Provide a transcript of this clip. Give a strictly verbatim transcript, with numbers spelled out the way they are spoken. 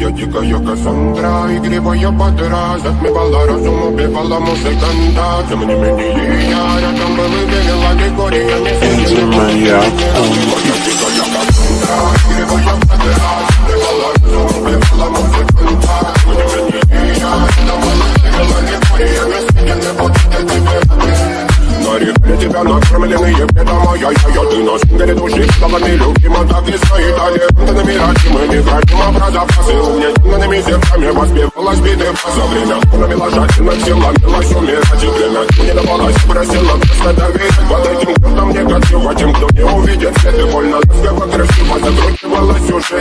Я дикая Кассандра, игривая подра, затмевала разум, убивала музыканта. Тем не менее я рядом был и верил аллегориями. Я дикая Кассандра, игривая подра, затмевала разум, убивала музыканта. Тем не менее я рядом был и верил аллегориями. Я не буду тебе. На реке тебя накормленные беда моя, я, я, ты на сингере души, словами любима, так и стоит талентами родимы, некрасим образа фразы, умненными зерками воспевалась биты за время, навела жадина, все ломилась умирать, и время не давалась, просила просто доверить, под этим кто-то мне красиво, тем, кто не увидит свет, и больно ласково красиво закручивалась уже